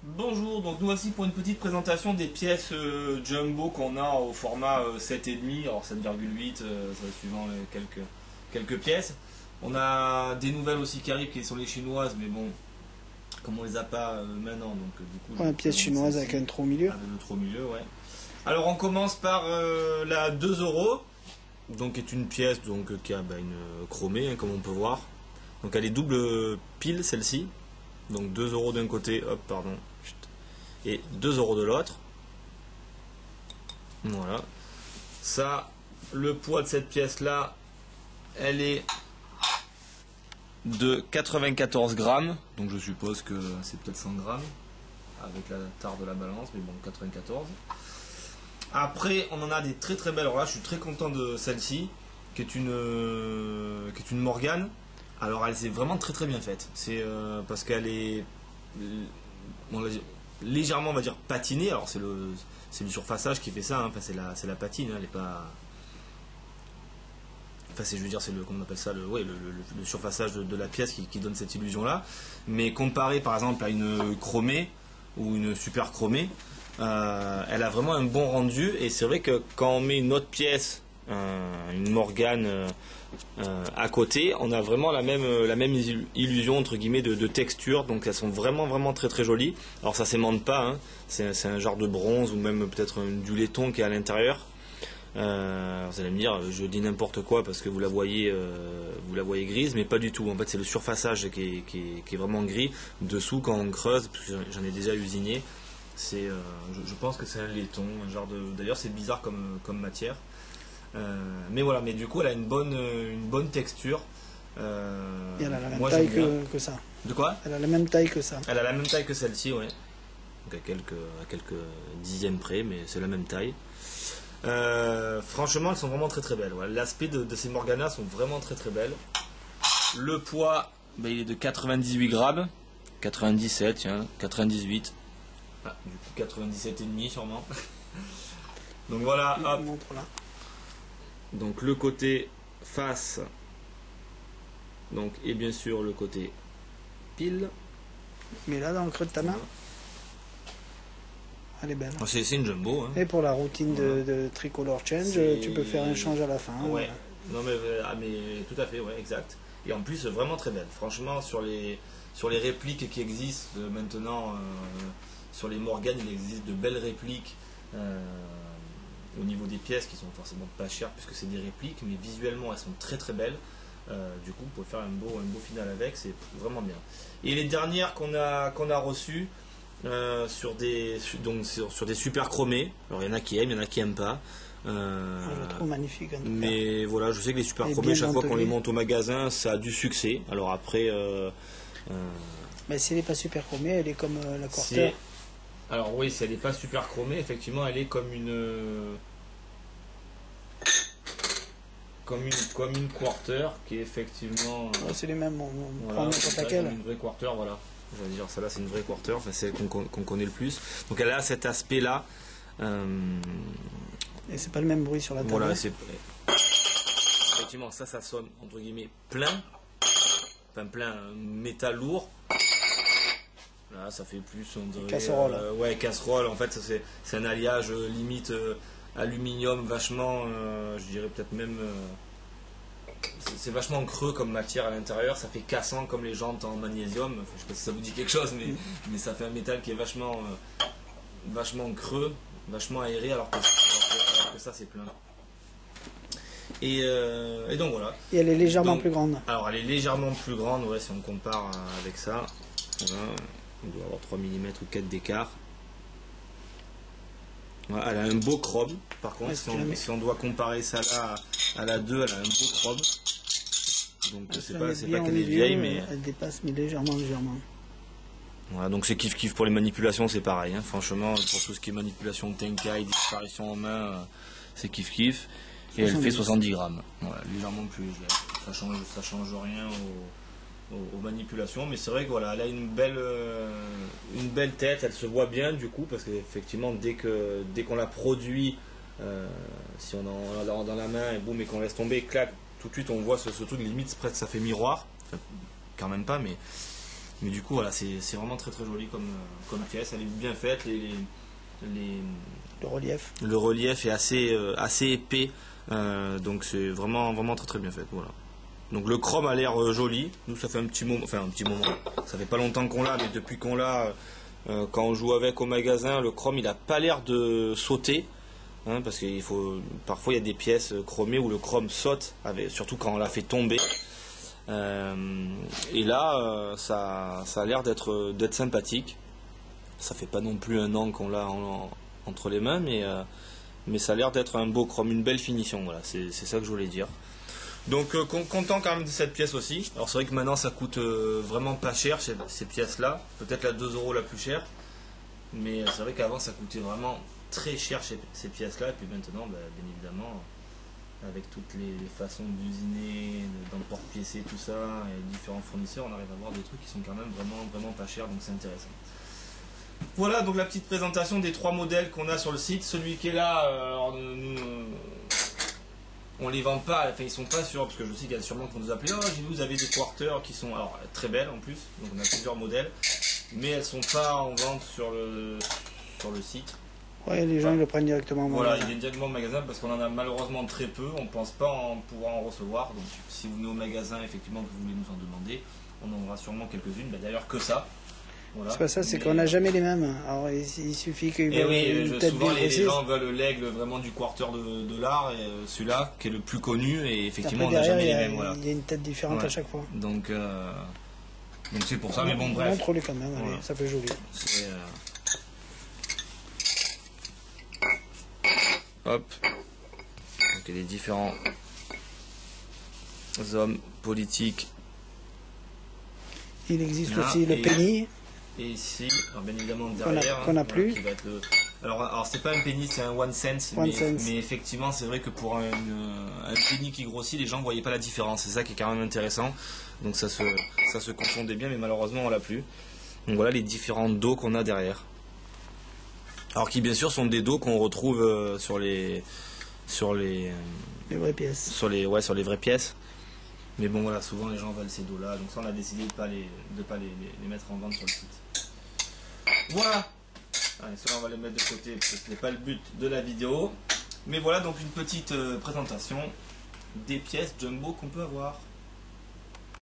Bonjour, donc nous voici pour une petite présentation des pièces jumbo qu'on a au format 7,5, alors 7,8, ça suivant quelques pièces. On a des nouvelles aussi qui arrivent qui sont les chinoises, mais bon, comme on les a pas maintenant, donc du coup... Ouais, une pièce chinoise avec un trou au milieu. Avec un trou au milieu, ouais. Alors on commence par la 2 euros, donc qui est une pièce donc, qui a une chromée, hein, comme on peut voir. Donc elle est double pile celle-ci. Donc 2 euros d'un côté, hop, pardon, et 2 euros de l'autre. Voilà. Ça, le poids de cette pièce-là, elle est de 94 grammes. Donc je suppose que c'est peut-être 100 grammes avec la tare de la balance, mais bon, 94. Après, on en a des très très belles. Alors là, je suis très content de celle-ci, qui est une Morgane. Alors elle est vraiment très très bien faite. C'est parce qu'elle est légèrement, on va dire, patinée. Alors c'est le surfaçage qui fait ça. Hein. Enfin, c'est la patine. Hein. Elle est pas. Enfin, je veux dire, c'est comment on appelle ça, le surfaçage de la pièce qui donne cette illusion là. Mais comparé par exemple à une chromée ou une super chromée, elle a vraiment un bon rendu. Et c'est vrai que quand on met une autre pièce, une Morgane à côté, on a vraiment la même illusion entre guillemets de texture, donc elles sont vraiment très très jolies. Alors ça s'aimante pas, hein. C'est un genre de bronze ou même peut-être du laiton qui est à l'intérieur. Vous allez me dire, je dis n'importe quoi parce que vous la voyez grise, mais pas du tout. En fait, c'est le surfaçage qui est vraiment gris. Dessous, quand on creuse, parce que j'en ai déjà usiné, je pense que c'est un laiton, un genre de. D'ailleurs, c'est bizarre comme matière. Mais voilà, mais du coup elle a une bonne texture. Et elle a la même taille que ça. De quoi? Elle a la même taille que ça. Elle a la même taille que celle-ci, ouais. Donc à quelques dixièmes près, mais c'est la même taille. Franchement, elles sont vraiment très très belles. Ouais. L'aspect de ces Morganas sont vraiment très très belles. Le poids, il est de 98 grammes. 97, tiens, 98. Ah, du coup 97,5 sûrement. Donc voilà, hop. Montre là. Donc le côté face, donc, et bien sûr le côté pile. Mais là, dans le creux de ta main, elle est belle. C'est une jumbo. Hein. Et pour la routine de tricolor change, tu peux faire un change à la fin. Ouais. Non mais tout à fait, ouais, exact. Et en plus vraiment très belle. Franchement, sur les répliques qui existent maintenant, sur les Morganes, il existe de belles répliques. Au niveau des pièces qui sont forcément pas chères puisque c'est des répliques, mais visuellement elles sont très très belles. Du coup, pour faire un beau final avec, c'est vraiment bien. Et les dernières qu'on a reçues sur des super chromés. Alors il y en a qui aiment, il y en a qui aiment pas. Je la trouve magnifique. Mais voilà, je sais que les super chromés, chaque fois qu'on les monte au magasin, ça a du succès. Alors après. Mais si elle n'est pas super chromée, elle est comme la Quarter. Alors oui, si elle n'est pas super chromée, effectivement, elle est comme une quarter qui est effectivement. C'est les mêmes. Voilà, une vraie quarter, voilà. J'allais dire, celle-là, c'est une vraie quarter, enfin, c'est celle qu'on connaît le plus. Donc elle a cet aspect-là. Et c'est pas le même bruit sur la table. Voilà, effectivement, ça sonne entre guillemets plein, enfin plein métal lourd. Là, ça fait plus, on dirait, casserole. Ouais, casserole. En fait, c'est un alliage limite aluminium, vachement, je dirais peut-être même, c'est vachement creux comme matière à l'intérieur. Ça fait cassant comme les jantes en magnésium. Enfin, je sais pas si ça vous dit quelque chose, mais ça fait un métal qui est vachement creux, vachement aéré, alors que ça c'est plein. Et donc voilà. Et elle est légèrement plus grande. Alors elle est légèrement plus grande, ouais, si on compare avec ça. Voilà. On doit avoir 3 mm ou 4 d'écart. Voilà, elle a un beau chrome. Par contre, si on doit comparer ça là à la 2, elle a un beau chrome. Donc c'est pas qu'elle est vieille, mais elle dépasse, mais légèrement. Voilà, donc c'est kiff pour les manipulations, c'est pareil. Hein. Franchement, pour tout ce qui est manipulation de Tenkai, disparition en main, c'est kiff. Et elle fait 70 grammes. Voilà, légèrement plus légère. Ça change rien aux manipulations, mais c'est vrai que voilà, elle a une belle tête, elle se voit bien du coup, parce qu'effectivement dès qu'on la produit, si on l'a dans la main et boum, et qu'on laisse tomber, clac, tout de suite on voit ce truc limite presque ça fait miroir, enfin, quand même pas, mais Mais du coup, voilà, c'est vraiment très très joli comme pièce. Elle est bien faite. Le relief est assez épais. Donc c'est vraiment très très bien fait. Voilà. Donc le chrome a l'air joli. Nous, ça fait un petit moment. Ça fait pas longtemps qu'on l'a, mais depuis qu'on l'a, quand on joue avec au magasin, le chrome il a pas l'air de sauter. Hein, parce qu'il parfois il y a des pièces chromées où le chrome saute, surtout quand on la fait tomber. Et là, ça a l'air d'être sympathique. Ça fait pas non plus un an qu'on l'a entre les mains, mais ça a l'air d'être un beau chrome, une belle finition. Voilà, c'est ça que je voulais dire. Donc content quand même de cette pièce aussi. Alors c'est vrai que maintenant ça coûte vraiment pas cher ces pièces-là. Peut-être la 2 € la plus chère. Mais c'est vrai qu'avant ça coûtait vraiment très cher ces pièces-là. Et puis maintenant, bien évidemment, avec toutes les façons d'usiner, d'emporte-piécer, tout ça, et différents fournisseurs, on arrive à avoir des trucs qui sont quand même vraiment pas chers, donc c'est intéressant. Voilà donc la petite présentation des 3 modèles qu'on a sur le site. Celui qui est là, on les vend pas, enfin ils sont pas sûrs, parce que je sais qu'il y a sûrement qui vont nous appeler, oh j'ai vu vous avez des quarters qui sont alors très belles en plus, donc on a plusieurs modèles, mais elles sont pas en vente sur le site. Ouais, les gens ils le prennent directement au magasin. Voilà, ils viennent directement au magasin parce qu'on en a malheureusement très peu, on pense pas pouvoir en recevoir, donc si vous venez au magasin effectivement que vous voulez nous en demander, on en aura sûrement quelques-unes, d'ailleurs que ça. Voilà. C'est pas ça, c'est qu'on n'a jamais les mêmes. Alors il suffit qu'ils veulent souvent les gens veulent l'aigle vraiment du quarter de l'art, et celui-là qui est le plus connu, et effectivement après, on n'a jamais les mêmes. Il y a une tête différente à chaque fois. Donc c'est pour ça, mais bon bref. Montre-les quand même, allez, ça fait joli. Hop. Donc il y a les différents hommes politiques. Il existe aussi le penny. Et ici, alors bien évidemment derrière, qu'on n'a plus. Qui va être alors c'est pas un penny, c'est un 1 cent, mais effectivement c'est vrai que pour un penny qui grossit, les gens ne voyaient pas la différence. C'est ça qui est quand même intéressant. Donc ça se confondait bien, mais malheureusement on l'a plus. Donc voilà les différents dos qu'on a derrière. Alors qui bien sûr sont des dos qu'on retrouve sur les vraies pièces. Sur les vraies pièces. Mais bon voilà, souvent les gens veulent ces dos là, donc ça on a décidé de pas les mettre en vente sur le site. Voilà. Allez, cela on va les mettre de côté parce que ce n'est pas le but de la vidéo. Mais voilà donc une petite présentation des pièces jumbo qu'on peut avoir.